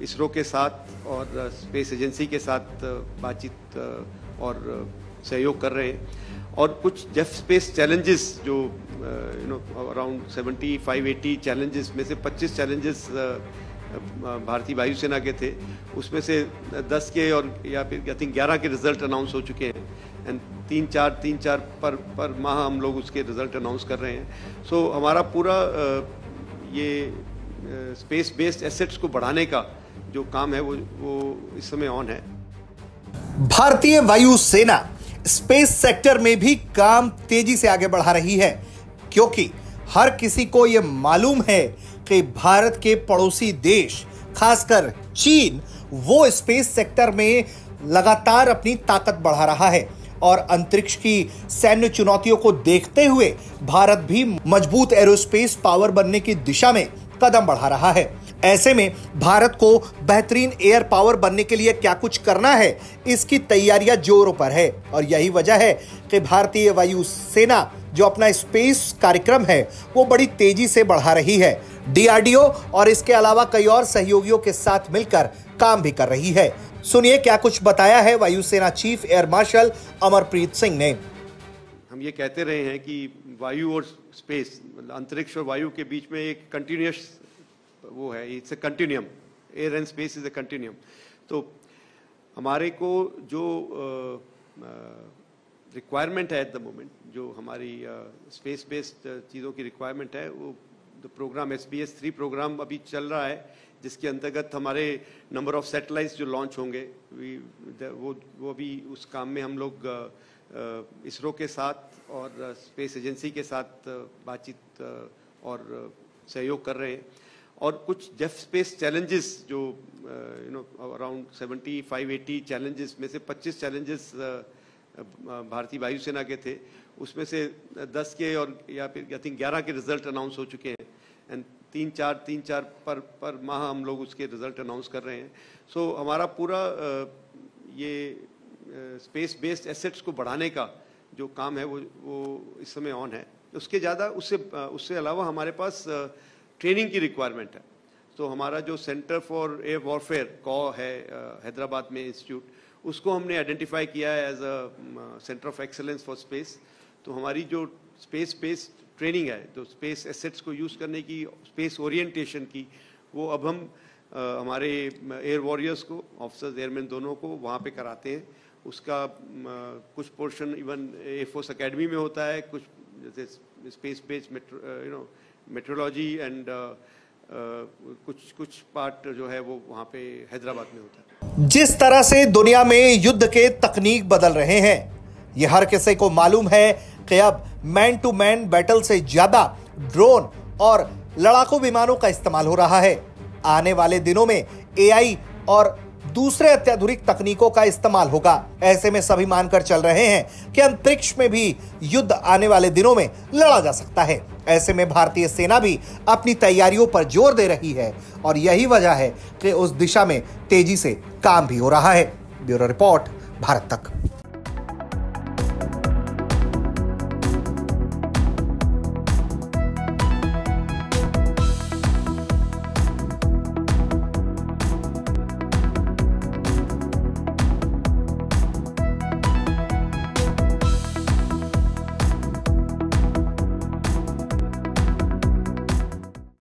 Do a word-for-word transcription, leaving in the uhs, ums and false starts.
इसरो के साथ और स्पेस एजेंसी के साथ बातचीत और सहयोग कर रहे हैं और कुछ जेफ स्पेस चैलेंजेस जो you know around seventy five eighty challenges में से पच्चीस चैलेंजेस भारतीय वायुसेना के थे, उसमें से दस के और या फिर आई थिंक ग्यारह के रिजल्ट अनाउंस हो चुके हैं एंड तीन चार तीन चार पर पर माह हम लोग उसके रिजल्ट अनाउंस कर रहे हैं। सो so, हमारा पूरा ये स्पेस बेस्ड एसेट्स को बढ़ाने का जो काम है वो वो इस समय ऑन है। भारतीय वायुसेना स्पेस सेक्टर में भी काम तेजी से आगे बढ़ा रही है, क्योंकि हर किसी को यह मालूम है कि भारत के पड़ोसी देश खासकर चीन वो स्पेस सेक्टर में लगातार अपनी ताकत बढ़ा रहा है और अंतरिक्ष की सैन्य चुनौतियों को देखते हुए भारत भी मजबूत एरोस्पेस पावर बनने की दिशा में कदम बढ़ा रहा है। ऐसे में भारत को बेहतरीन एयर पावर बनने के लिए क्या कुछ करना है, इसकी तैयारियां जोरों पर है और यही वजह है कि भारतीय वायुसेना जो अपना स्पेस कार्यक्रम है वो बड़ी तेजी से बढ़ा रही है। डीआरडीओ और इसके अलावा कई और सहयोगियों के साथ मिलकर काम भी कर रही है। सुनिए क्या कुछ बताया है वायुसेना chief air marshal Amarpreet Singh ने। हम ये कहते रहे हैं कि वायु और स्पेस, अंतरिक्ष और वायु के बीच में एक कंटिन्यूस वो है, it's a continuum, air and space is a continuum. तो हमारे को जो रिक्वायरमेंट है एट द मोमेंट, जो हमारी स्पेस बेस्ड चीज़ों की रिक्वायरमेंट है, वो the programme S B S three programme अभी चल रहा है, जिसके अंतर्गत हमारे नंबर ऑफ सैटेलाइट्स जो लॉन्च होंगे वो वो अभी उस काम में हम लोग इसरो के साथ और स्पेस एजेंसी के साथ बातचीत और सहयोग कर रहे हैं और कुछ जेफ स्पेस चैलेंजेस जो you know around seventy five eighty challenges में से पच्चीस चैलेंजेस भारतीय वायुसेना के थे, उसमें से दस के और या फिर आई थिंक ग्यारह के रिजल्ट अनाउंस हो चुके हैं एंड तीन चार तीन चार पर पर माह हम लोग उसके रिजल्ट अनाउंस कर रहे हैं। सो so, हमारा पूरा ये स्पेस बेस्ड एसेट्स को बढ़ाने का जो काम है वो वो इस समय ऑन है। उसके ज़्यादा उससे उससे अलावा हमारे पास ट्रेनिंग की रिक्वायरमेंट है। तो हमारा जो सेंटर फॉर एयर वॉरफेयर कॉ है हैदराबाद में इंस्टीट्यूट, उसको हमने आइडेंटिफाई किया है as a centre of excellence for space. तो हमारी जो स्पेस बेस्ड ट्रेनिंग है, तो स्पेस एसेट्स को यूज़ करने की, स्पेस ओरिएंटेशन की, वो अब हम आ, हमारे एयर वॉरियर्स को, ऑफिसर्स एयरमैन दोनों को वहाँ पे कराते हैं। उसका आ, कुछ पोर्शन इवन एयरफोर्स एकेडमी में होता है, कुछ जैसे space based you know metrology and कुछ कुछ पार्ट जो है वो वहाँ पे हैदराबाद में होता है। जिस तरह से दुनिया में युद्ध के तकनीक बदल रहे हैं, ये हर किसी को मालूम है कि अब मैन टू मैन बैटल से ज्यादा ड्रोन और लड़ाकू विमानों का इस्तेमाल हो रहा है। आने वाले दिनों में एआई और दूसरे अत्याधुनिक तकनीकों का इस्तेमाल होगा। ऐसे में सभी मानकर चल रहे हैं कि अंतरिक्ष में भी युद्ध आने वाले दिनों में लड़ा जा सकता है। ऐसे में भारतीय सेना भी अपनी तैयारियों पर जोर दे रही है और यही वजह है कि उस दिशा में तेजी से काम भी हो रहा है। ब्यूरो रिपोर्ट, भारत तक।